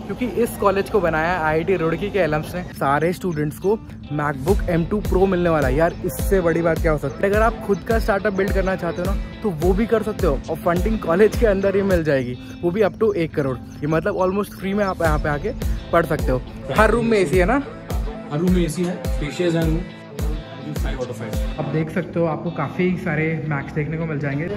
क्योंकि इस कॉलेज को बनाया IIT रुड़की के एलम्स ने। सारे स्टूडेंट्स को मैकबुक M2 Pro मिलने वाला है। यार इससे बड़ी बात क्या हो सकती है। अगर आप खुद का स्टार्टअप बिल्ड करना चाहते हो ना तो वो भी कर सकते हो, और फंडिंग कॉलेज के अंदर ही मिल जाएगी, वो भी अप टू 1 करोड़। ये मतलब ऑलमोस्ट फ्री में आप यहाँ पे आके पढ़ सकते हो। हर रूम में AC है ना? हर रूम में AC है, स्पेशियस है रूम, 5 out of 5। आप देख सकते हो, आपको काफ़ी सारे मैक्स देखने को मिल जाएंगे।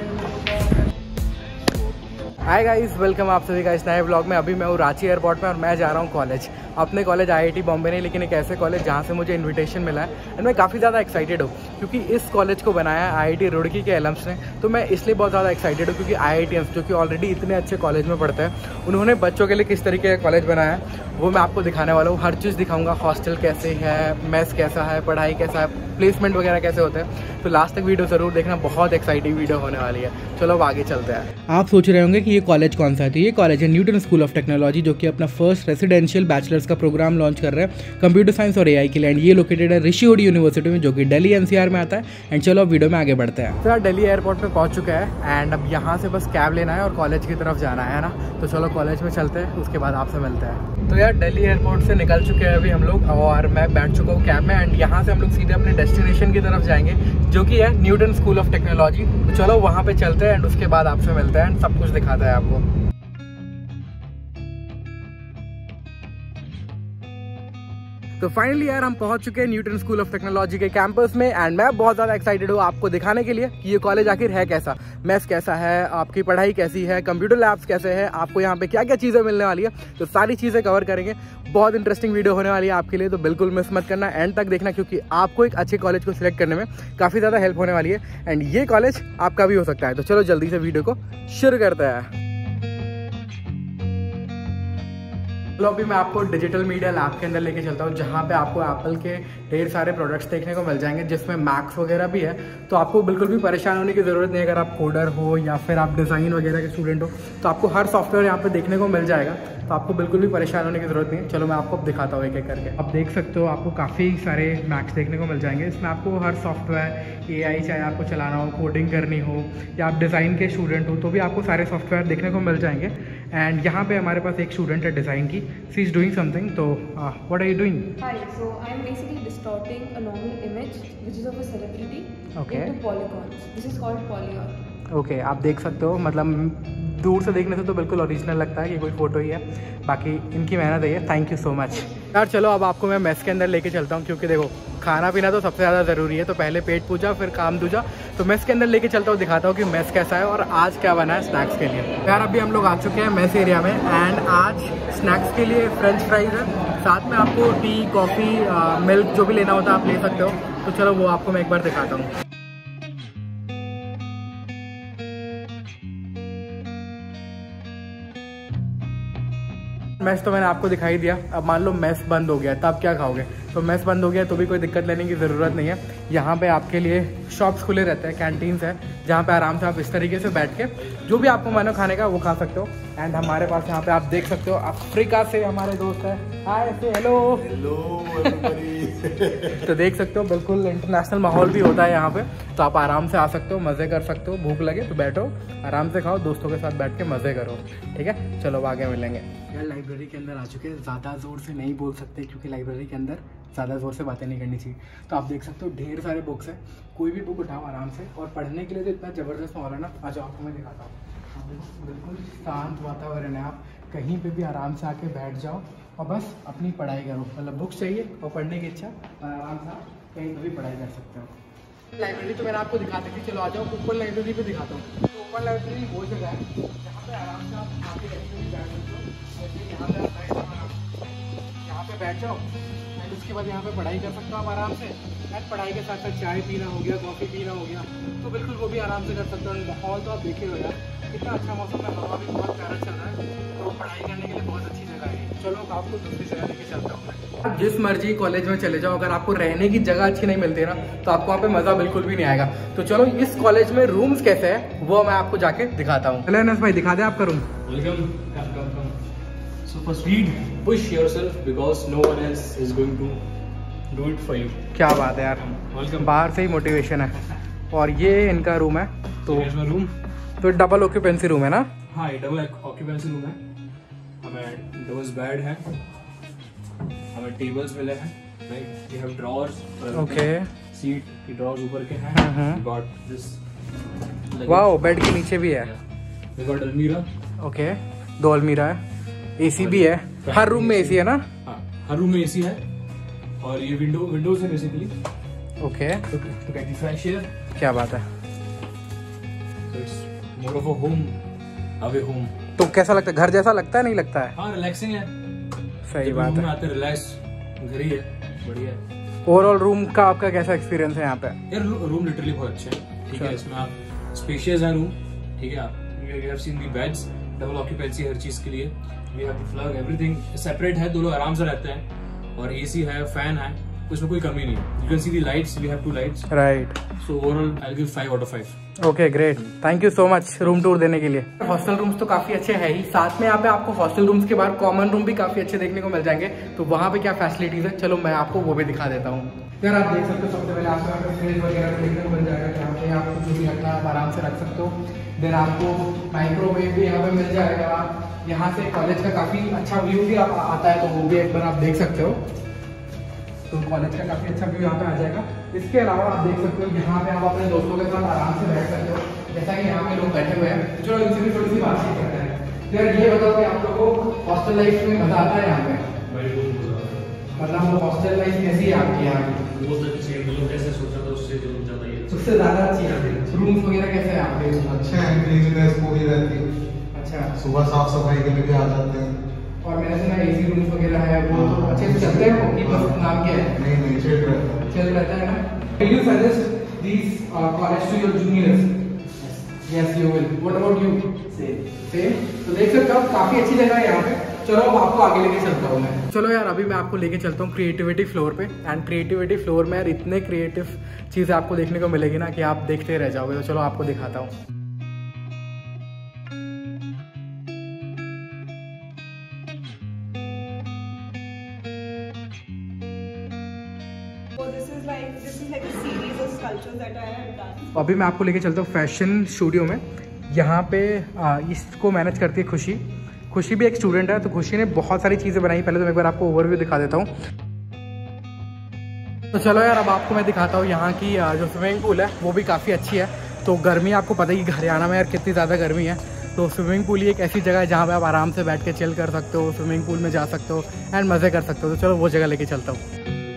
हाय गाइस, वेलकम आप सभी का इस नए ब्लॉग में। अभी मैं हूँ रांची एयरपोर्ट में और मैं जा रहा हूँ कॉलेज। अपने कॉलेज IIT बॉम्बे नहीं, लेकिन एक ऐसे कॉलेज जहाँ से मुझे इनविटेशन मिला है एंड मैं काफ़ी ज़्यादा एक्साइटेड हूँ क्योंकि इस कॉलेज को बनाया IIT रुड़की के एलम्स ने। तो मैं इसलिए बहुत ज़्यादा एक्साइटेड हूँ क्योंकि IITians जो कि ऑलरेडी इतने अच्छे कॉलेज में पढ़ते हैं, उन्होंने बच्चों के लिए किस तरीके का कॉलेज बनाया है वो मैं आपको दिखाने वाला हूँ। हर चीज़ दिखाऊंगा, हॉस्टल कैसे है, मेस कैसा है, पढ़ाई कैसा है, प्लेसमेंट वगैरह कैसे होते हैं। तो लास्ट तक वीडियो ज़रूर देखना, बहुत एक्साइटिंग वीडियो होने वाली है। चलो अब आगे चलते हैं। आप सोच रहे होंगे कि ये कॉलेज कौन सा है, तो ये कॉलेज है न्यूटन स्कूल ऑफ टेक्नोलॉजी, जो कि अपना फर्स्ट रेसिडेंशियल बैचलर्स का प्रोग्राम लॉन्च कर रहे हैं कंप्यूटर साइंस और AI के लिए। एंड ये लोकेटेड है ऋषिकोटी यूनिवर्सिटी में, जो कि दिल्ली NCR में आता है। एंड चलो अब वीडियो में आगे बढ़ते हैं। तो यार दिल्ली एयरपोर्ट पे पहुंच चुका है एंड अब यहाँ से बस कैब लेना है और कॉलेज की तरफ जाना है ना। तो चलो कॉलेज में चलते हैं, उसके बाद आपसे मिलते हैं। तो यार दिल्ली एयरपोर्ट से निकल चुके हैं अभी हम लोग और मैं बैठ चुका हूँ कैब में। एंड यहाँ से हम लोग सीधे अपने डेस्टिनेशन की तरफ जाएंगे, जो कि है न्यूटन स्कूल ऑफ टेक्नोलॉजी। तो चलो वहाँ पे चलते हैं एंड उसके बाद आपसे मिलते हैं एंड सब कुछ दिखाता है आपको। तो फाइनली यार हम पहुंच चुके हैं न्यूटन स्कूल ऑफ टेक्नोलॉजी के कैंपस में एंड मैं बहुत ज़्यादा एक्साइटेड हूँ आपको दिखाने के लिए कि ये कॉलेज आखिर है कैसा, मेस कैसा है, आपकी पढ़ाई कैसी है, कंप्यूटर लैब्स कैसे है, आपको यहाँ पे क्या क्या चीज़ें मिलने वाली है। तो सारी चीज़ें कवर करेंगे। बहुत इंटरेस्टिंग वीडियो होने वाली है आपके लिए, तो बिल्कुल मिस मत करना, एंड तक देखना, क्योंकि आपको एक अच्छे कॉलेज को सिलेक्ट करने में काफ़ी ज़्यादा हेल्प होने वाली है एंड ये कॉलेज आपका भी हो सकता है। तो चलो जल्दी से वीडियो को शुरू करते हैं। तो अभी मैं आपको डिजिटल मीडिया लैब के अंदर लेके चलता हूँ, जहाँ पे आपको एप्पल के ढेर सारे प्रोडक्ट्स देखने को मिल जाएंगे, जिसमें मैक्स वगैरह भी है। तो आपको बिल्कुल भी परेशान होने की ज़रूरत नहीं। अगर आप कोडर हो या फिर आप डिज़ाइन वगैरह के स्टूडेंट हो तो आपको हर सॉफ्टवेयर यहाँ पे देखने को मिल जाएगा। तो आपको बिल्कुल भी परेशान होने की ज़रूरत नहीं है। चलो मैं आपको दिखाता हूँ एक एक करके। आप देख सकते हो, आपको काफ़ी सारे मैक्स देखने को मिल जाएंगे। इसमें आपको हर सॉफ्टवेयर AI चाहे आपको चलाना हो, कोडिंग करनी हो, या आप डिज़ाइन के स्टूडेंट हो तो भी आपको सारे सॉफ्टवेयर देखने को मिल जाएंगे। एंड यहाँ पे हमारे पास एक स्टूडेंट है डिज़ाइन की, शी इज़ डूइंग समथिंग। तो what are you doing? Hi, so I'm basically distorting a normal image which is of a celebrity into polygons. This is called polygon. Okay, आप देख सकते हो, मतलब दूर से देखने से तो बिल्कुल ओरिजिनल लगता है कि कोई फ़ोटो ही है, बाकी इनकी मेहनत है। थैंक यू सो मच यार। चलो अब आपको मैं मेस के अंदर लेके चलता हूँ, क्योंकि देखो खाना पीना तो सबसे ज़्यादा ज़रूरी है। तो पहले पेट पूजा फिर काम दूजा। तो मेस के अंदर लेके चलता हूँ, दिखाता हूँ कि मेस कैसा है और आज क्या बना है स्नैक्स के लिए। यार अभी हम लोग आ चुके हैं मेस एरिया में एंड आज स्नैक्स के लिए फ्रेंच फ्राइज है, साथ में आपको टी, कॉफ़ी, मिल्क जो भी लेना होता है आप ले सकते हो। तो चलो वो आपको मैं एक बार दिखाता हूँ। मेस तो मैंने आपको दिखाई दिया। अब मान लो मेस बंद हो गया, तब क्या खाओगे? तो मेस बंद हो गया तो भी कोई दिक्कत लेने की ज़रूरत नहीं है। यहाँ पे आपके लिए शॉप्स खुले रहते हैं, कैंटीन्स है, जहाँ पे आराम से आप इस तरीके से बैठ के जो भी आपको मन हो खाने का वो खा सकते हो। एंड हमारे पास यहाँ पे आप देख सकते हो अफ्रीका से हमारे दोस्त है। हाय, से हेलो तो देख सकते हो बिल्कुल इंटरनेशनल माहौल भी होता है यहाँ पे। तो आप आराम से आ सकते हो, मज़े कर सकते हो। भूख लगे तो बैठो, आराम से खाओ, दोस्तों के साथ बैठ के मज़े करो। ठीक है, चलो आगे मिलेंगे। यार लाइब्रेरी के अंदर आ चुके हैं। ज़्यादा ज़ोर से नहीं बोल सकते क्योंकि लाइब्रेरी के अंदर ज़्यादा ज़ोर से बातें नहीं करनी चाहिए। तो आप देख सकते हो ढेर सारे बुक्स हैं, कोई भी बुक उठाओ आराम से। और पढ़ने के लिए तो इतना ज़बरदस्त माहौल है ना। आज आपको मैं दिखाता हूँ, बिल्कुल शांत वातावरण है। आप कहीं पे भी आराम से आके बैठ जाओ और बस अपनी पढ़ाई करो। मतलब बुक्स चाहिए और पढ़ने की इच्छा, आराम से कहीं पर भी पढ़ाई कर सकते हो। लाइब्रेरी तो मैंने आपको दिखा दी थी, चलो आ जाओ ऊपर लाइब्रेरी पे दिखाता हूँ। तो ऊपर लाइब्रेरी वो जगह है जहाँ पे आराम से आप आके बैठ सकते हो। यहाँ पे बैठ जाओ एंड उसके बाद यहाँ पे पढ़ाई कर सकते हो आप आराम से। एंड पढ़ाई के साथ साथ चाय पीना हो गया, कॉफ़ी पीना हो गया, तो बिल्कुल वो भी आराम से कर सकते हो। माहौल तो आप देखे हो यार, कितना अच्छा मौसम है, हवा भी बहुत प्यारा चल रहा है। तो पढ़ाई करने के लिए बहुत अच्छी जगह है। चलो आपको दूसरी जगह लेके चलता हूँ। आप जिस मर्जी कॉलेज में चले जाओ, अगर आपको रहने की जगह अच्छी नहीं मिलती ना तो आपको वहाँ पे मज़ा बिल्कुल भी नहीं आएगा। तो चलो इस कॉलेज में रूम्स कैसे है वो मैं आपको जाके दिखाता हूँ। चलो अनस भाई दिखा दे आपका room. So first read, push yourself because no one else is going to do it for you. क्या बात है यार, बाहर से ही मोटिवेशन है। और ये इनका रूम है। तो रूम तो डबल ऑक्यूपेंसी रूम है ना? हाँ, ये डबल ऑक्यूपेंसी रूम है। हमें डोर्स बेड है, हमें टेबल्स मिले हैं, right, we have drawers, okay, seat की ड्रॉअर्स ऊपर के हैं, we got this, wow, bed के नीचे भी है, वी गॉट अलमीरा, ओके, 2 अलमीरा है, एसी भी है, हर रूम में एसी है ना? हाँ, हर रूम में एसी है, और ये विंडोज है बेसिकली, ओके, तो गेट फ्रेश एयर, क्या बात है, so it's more of a home, away home। तो कैसा लगता है, घर जैसा लगता है, नहीं लगता है? हाँ, रिलैक्सिंग है, सही बात है, आते रिलैक्स, घर ही है, बढ़िया है। ओवरऑल रूम का आपका कैसा एक्सपीरियंस है यहाँ पे? यार रूम लिटरली बहुत अच्छे हैं, ठीक है, इसमें आप स्पेशियस है रूम, ठीक है, आप you have seen the beds, double occupancy हर चीज के लिए, we have the plug, everything separate है, दो लोग आराम से रहते हैं, और एसी है, फैन है, उसमें कोई कमी नहीं है, you can see the lights, we have 2 lights, right, so overall I will give 5 out of 5। Okay, great, thank you so much room tour देने के लिए। हॉस्टल रूम्स तो काफी अच्छे हैं ही, साथ में यहाँ पे आपको हॉस्टल रूम्स के बाद कॉमन रूम भी काफी अच्छे देखने को मिल जाएंगे, तो वहाँ पे क्या फैसिलिटीज है, चलो मैं आपको वो भी दिखा देता हूँ। यार आप देख सकते हो, सबसे पहले आपको यहाँ पे फ्रिज वगैरह देखने को मिल जाएगा, जहाँ पे आपको जो भी रखना आप आराम से रख सकते हो। देन आपको माइक्रोवेव भी यहाँ पे मिल जाएगा। यहाँ से कॉलेज का काफी अच्छा व्यू भी आता है, तो वो भी एक बार आप देख सकते हो, तो कॉलेज का काफी अच्छा व्यू यहाँ पे आ जाएगा। इसके अलावा आप देख सकते हो यहाँ पे आप अपने दोस्तों के साथ आराम से बैठ सकते हो, जैसा कि यहाँ पे लोग बैठे हुए हैं, तो चलो इनसे भी थोड़ी सी बातचीत करते हैं। यार ये बताओ कि आप लोगों को हॉस्टल लाइफ में मजा आता है यहाँ पे? मतलब हॉस्टल लाइफ कैसी है आपकी यहाँ की? बहुत अच्छी है, मतलब जैसे सोचा था उससे तो ज़्यादा ही सबसे ज़्यादा अच्छी है। रूम्स वगैरह कैसे हैं आपके? अच्छे हैं, क्लीननेस पूरी रहती है। अच्छा, सुबह साफ सफाई के लिए भी आ जाते हैं। और मैंने सुना एसी रूम्स वगैरह है, वो तो अच्छे से चलते हैं, कि बस नाम क्या है? नहीं चल रहता है ना। Will you suggest these college to your juniors? Yes, you will. What about you? Same. तो देख सकते हो काफी अच्छी जगह है यहाँ पे। चलो अब आपको आगे लेके चलता हूँ मैं। चलो यार, अभी मैं आपको लेके चलता हूँ क्रिएटिविटी फ्लोर पे। एंड क्रिएटिविटी फ्लोर में यार इतने क्रिएटिव चीज़ें आपको देखने को मिलेगी ना कि आप देखते रह जाओगे। तो चलो आपको दिखाता हूँ। अभी मैं आपको लेके चलता हूँ फैशन स्टूडियो में। यहाँ पे इसको मैनेज करती है खुशी। खुशी भी एक स्टूडेंट है, तो खुशी ने बहुत सारी चीज़ें बनाई। पहले तो मैं एक बार आपको ओवरव्यू दिखा देता हूँ। तो चलो यार, अब आपको मैं दिखाता हूँ यहाँ की जो स्विमिंग पूल है वो भी काफ़ी अच्छी है। तो गर्मी आपको पता ही हरियाणा में यार कितनी ज़्यादा गर्मी है, तो स्विमिंग पूल ही एक ऐसी जगह है जहाँ पे आप आराम से बैठ के चिल कर सकते हो, स्विमिंग पूल में जा सकते हो एंड मज़े कर सकते हो। तो चलो वो जगह लेके चलता हूँ।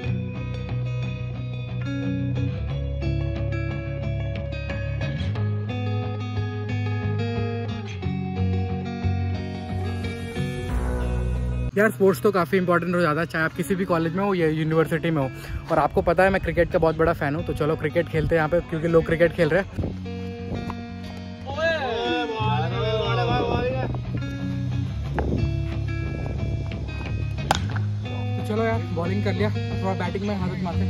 यार स्पोर्ट्स तो काफ़ी इंपॉर्टेंट हो जाता है, चाहे आप किसी भी कॉलेज में हो या यूनिवर्सिटी में हो। और आपको पता है मैं क्रिकेट का बहुत बड़ा फ़ैन हूँ, तो चलो क्रिकेट खेलते हैं यहाँ पे, क्योंकि लोग क्रिकेट खेल रहे हैं। तो चलो यार, बॉलिंग कर लिया, थोड़ा बैटिंग में हाथ मारते।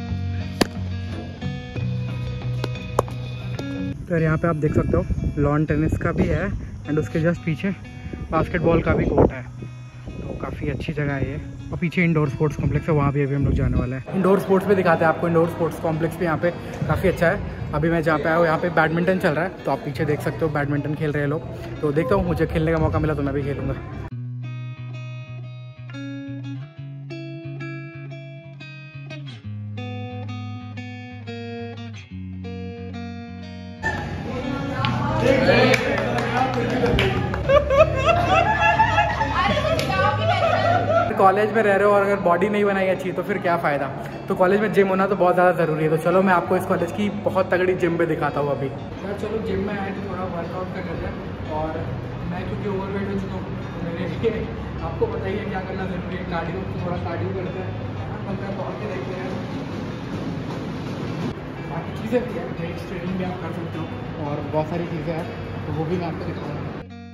तो यहाँ पे आप देख सकते हो लॉन टेनिस का भी है एंड उसके जस्ट पीछे बास्केटबॉल का भी कोर्ट है। तो काफ़ी अच्छी जगह है ये। और पीछे इंडोर स्पोर्ट्स कॉम्प्लेक्स है, वहाँ भी अभी हम लोग जाने वाले हैं। इंडोर स्पोर्ट्स भी दिखाते हैं आपको। इंडोर स्पोर्ट्स कॉम्प्लेक्स भी यहाँ पे काफ़ी अच्छा है। अभी मैं जहाँ पे आया हूँ यहाँ पे बैडमिंटन चल रहा है, तो आप पीछे देख सकते हो बैडमिंटन खेल रहे हैं लोग। तो देखता हूँ, मुझे खेलने का मौका मिला तो मैं भी खेलूँगा। कॉलेज में रह रहे हो और अगर बॉडी नहीं बनाई अच्छी तो फिर क्या फ़ायदा। तो कॉलेज में जिम होना तो बहुत ज़्यादा ज़रूरी है। तो चलो मैं आपको इस कॉलेज की बहुत तगड़ी जिम पे दिखाता हूँ अभी। यार चलो जिम में आए तो थोड़ा वर्कआउट कर लेते हैं। और मैं क्योंकि ओवरवेट हो चुका हूँ तो मेरे लिए आपको बताइए क्या करना ज़रूरी है। कार्डियो, तो थोड़ा कार्डियो करते हैं, पंद्रह दौड़ के देखते हैं। बाकी चीज़ें भी है, वेट ट्रेनिंग भी आप कर सकते हो और बहुत सारी चीज़ें हैं, तो वो भी मैं आपको दिखाऊँगा।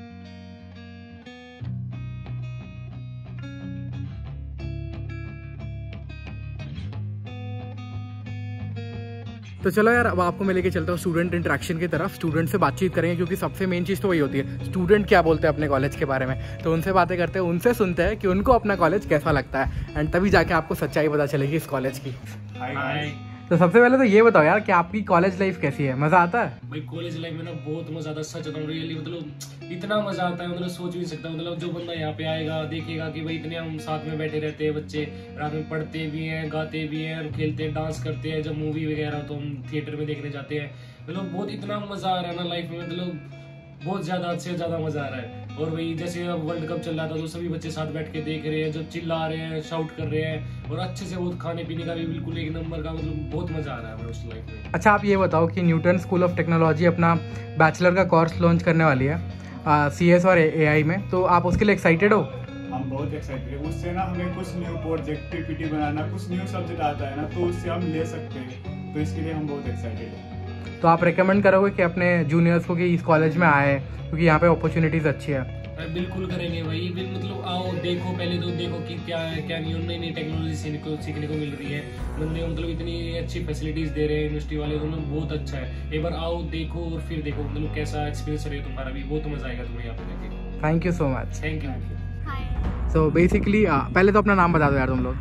तो चलो यार, अब आपको मैं लेके चलता हूँ स्टूडेंट इंटरेक्शन की तरफ। स्टूडेंट से बातचीत करेंगे, क्योंकि सबसे मेन चीज़ तो वही होती है, स्टूडेंट क्या बोलते हैं अपने कॉलेज के बारे में। तो उनसे बातें करते हैं, उनसे सुनते हैं कि उनको अपना कॉलेज कैसा लगता है, एंड तभी जाके आपको सच्चाई पता चलेगी इस कॉलेज की। हाय तो सबसे पहले तो ये बताओ यार कि आपकी कॉलेज लाइफ कैसी है, मजा आता है? भाई कॉलेज लाइफ में ना बहुत मजा आता है, सच बताऊं रियली, मतलब इतना मजा आता है, मतलब सोच भी नहीं सकता। मतलब जो बंदा यहाँ पे आएगा देखेगा कि भाई इतने हम साथ में बैठे रहते हैं, बच्चे रात में पढ़ते भी हैं, गाते भी हैं, खेलते हैं, डांस करते हैं। जब मूवी वगैरह तो हम थिएटर में देखने जाते हैं। मतलब बहुत इतना मजा आ रहा है ना लाइफ में, मतलब बहुत ज्यादा से ज्यादा मजा आ रहा है। और वही जैसे अब वर्ल्ड कप चल रहा था तो सभी बच्चे साथ बैठ के देख रहे हैं, जो चिल्ला रहे हैं, शाउट कर रहे हैं, और अच्छे से बहुत खाने पीने का भी बिल्कुल एक नंबर का, मतलब बहुत मजा आ रहा है उस लाइफ में। अच्छा आप ये बताओ कि न्यूटन स्कूल ऑफ टेक्नोलॉजी अपना बैचलर का कोर्स लॉन्च करने वाली है CS और AI में, तो आप उसके लिए एक्साइटेड हो? हम बहुत एक्साइटेड है। उससे ना हमें कुछ न्यू प्रोजेक्ट PPT बनाना, कुछ न्यू सब्जेक्ट आता है ना, तो उससे हम ले सकते हैं, तो इसके लिए हम बहुत एक्साइटेड हैं। तो आप रेकमेंड करोगे कि अपने जूनियर्स को कि इस कॉलेज में आए, क्योंकि यहाँ पे अपॉर्चुनिटीज अच्छी है? बिल्कुल करेंगे भाई, मतलब आओ देखो, पहले तो देखो कि क्या है क्या नहीं, नई नई टेक्नोलॉजी सीखने को मिल रही है। बंदे मतलब इतनी अच्छी फैसिलिटीज दे रहे हैं यूनिवर्सिटी वाले, तो मतलब बहुत अच्छा है। एक बार आओ देखो और फिर देखो मतलब कैसा एक्सपीरियंस रहे तुम्हारा भी, बहुत मजा आएगा तुम्हें यहाँ पे देखे। Thank you so much. Thank you. So basically पहले तो अपना नाम बता दो यार तुम लोग।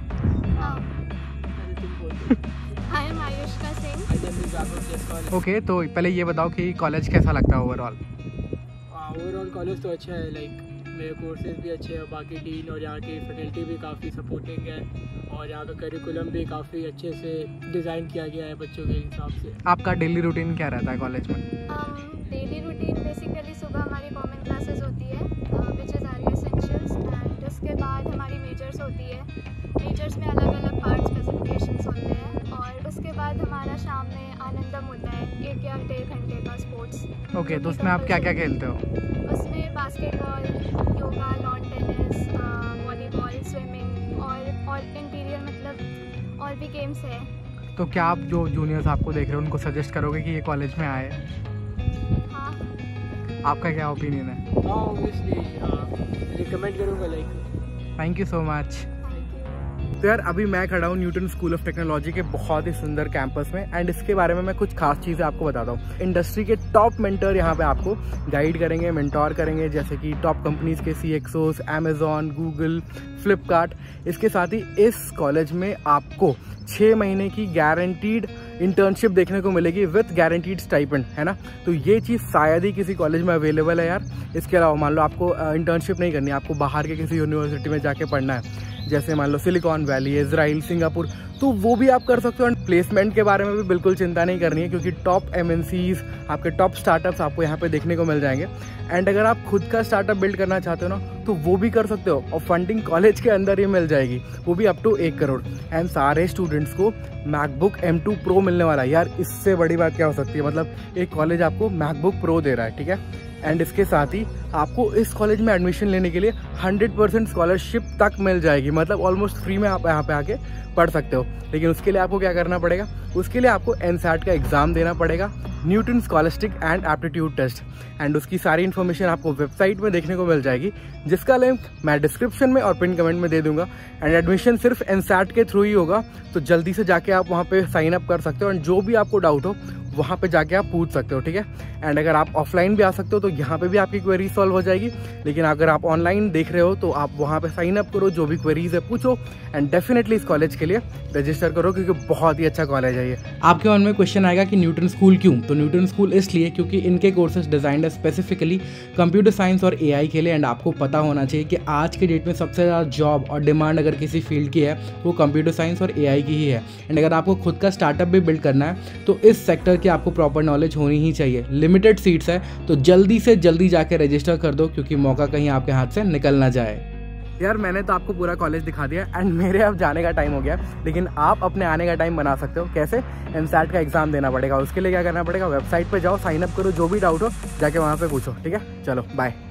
ओके तो पहले ये बताओ कि कॉलेज कैसा लगता है ओवरऑल? ओवरऑल कॉलेज तो अच्छा है, लाइक मेरे कोर्सेज भी अच्छे हैं, बाकी डीन और यहाँ की फैकल्टी भी काफ़ी सपोर्टिंग है, और यहाँ का करिकुलम भी काफ़ी अच्छे से डिज़ाइन किया गया है बच्चों के हिसाब से। आपका डेली रूटीन क्या रहता है कॉलेज में? डेली रूटीन बेसिकली सुबह हमारी कॉमन क्लासेस होती है which is are essentials, and उसके बाद हमारी मेजर्स होती है। मेजर्स में अलग अलग पार्ट स्पेसिफिकेशंस होते हैं, और उसके बाद हमारा शाम में आनंदम होता है 1 या 1.5 घंटे का स्पोर्ट्स। ओके तो उसमें आप क्या क्या खेलते हो? उसमें basketball, yoga, lawn tennis, volleyball, swimming और इंटीरियर मतलब और भी गेम्स है। तो क्या आप जो जूनियर्स आपको देख रहे हो उनको सजेस्ट करोगे कि ये कॉलेज में आए? हाँ। आपका क्या ओपिनियन है? हाँ ऑब्वियसली रिकमेंड करूँगा like. Thank you so much. तो यार अभी मैं खड़ा हूँ न्यूटन स्कूल ऑफ टेक्नोलॉजी के बहुत ही सुंदर कैंपस में, एंड इसके बारे में मैं कुछ खास चीज़ें आपको बताता हूँ। इंडस्ट्री के टॉप मेंटर यहाँ पे आपको गाइड करेंगे, मेंटोर करेंगे, जैसे कि टॉप कंपनीज के CXOs, Amazon, Google, Flipkart। इसके साथ ही इस कॉलेज में आपको 6 महीने की गारंटीड इंटर्नशिप देखने को मिलेगी विथ गारंटीड स्टाइपेंड, है ना। तो ये चीज़ शायद ही किसी कॉलेज में अवेलेबल है यार। इसके अलावा मान लो आपको इंटर्नशिप नहीं करनी है, आपको बाहर के किसी यूनिवर्सिटी में जाके पढ़ना है, जैसे मान लो सिलिकॉन वैली, इजराइल, सिंगापुर, तो वो भी आप कर सकते हो। प्लेसमेंट के बारे में भी बिल्कुल चिंता नहीं करनी है, क्योंकि टॉप MNCs, आपके टॉप स्टार्टअप्स आपको यहाँ पे देखने को मिल जाएंगे। एंड अगर आप खुद का स्टार्टअप बिल्ड करना चाहते हो ना, तो वो भी कर सकते हो, और फंडिंग कॉलेज के अंदर ही मिल जाएगी, वो भी अप टू 1 करोड़। एंड सारे स्टूडेंट्स को मैकबुक M2 Pro मिलने वाला है यार। इससे बड़ी बात क्या हो सकती है, मतलब एक कॉलेज आपको मैकबुक प्रो दे रहा है, ठीक है। एंड इसके साथ ही आपको इस कॉलेज में एडमिशन लेने के लिए 100% स्कॉलरशिप तक मिल जाएगी, मतलब ऑलमोस्ट फ्री में आप यहाँ पे आके पढ़ सकते हो। लेकिन उसके लिए आपको क्या करना पड़ेगा, उसके लिए आपको NSAT का एग्जाम देना पड़ेगा, Newton scholastic and aptitude test. And उसकी सारी इन्फॉर्मेशन आपको वेबसाइट में देखने को मिल जाएगी, जिसका लिंक मैं डिस्क्रिप्शन में और पिन कमेंट में दे दूंगा। एंड एडमिशन सिर्फ NSAT के थ्रू ही होगा, तो जल्दी से जाके आप वहाँ पे साइन अप कर सकते हो, एंड जो भी आपको डाउट हो वहाँ पे जाके आप पूछ सकते हो, ठीक है। एंड अगर आप ऑफलाइन भी आ सकते हो तो यहाँ पे भी आपकी क्वेरी सॉल्व हो जाएगी, लेकिन अगर आप ऑनलाइन देख रहे हो तो आप वहाँ पे साइन अप करो, जो भी क्वेरीज है पूछो, एंड डेफिनेटली इस कॉलेज के लिए रजिस्टर करो, क्योंकि बहुत ही अच्छा कॉलेज है ये। आपके मन में क्वेश्चन आएगा कि न्यूटन स्कूल क्यों? तो न्यूटन स्कूल इसलिए क्योंकि इनके कोर्सेज डिजाइंड है स्पेसिफिकली कंप्यूटर साइंस और AI के लिए। एंड आपको पता होना चाहिए कि आज के डेट में सबसे ज़्यादा जॉब और डिमांड अगर किसी फील्ड की है वो कंप्यूटर साइंस और AI की ही है। एंड अगर आपको खुद का स्टार्टअप भी बिल्ड करना है तो इस सेक्टर की आपको प्रॉपर नॉलेज होनी ही चाहिए। लिमिटेड सीट्स है, तो जल्दी से जल्दी जाके रजिस्टर कर दो, क्योंकि मौका कहीं आपके हाथ से निकल ना जाए। यार मैंने तो आपको पूरा कॉलेज दिखा दिया, एंड मेरे अब जाने का टाइम हो गया, लेकिन आप अपने आने का टाइम बना सकते हो। कैसे? NSAT का एग्जाम देना पड़ेगा, उसके लिए क्या करना पड़ेगा, वेबसाइट पे जाओ, साइन अप करो, जो भी डाउट हो जाके वहाँ पे पूछो, ठीक है। चलो बाय।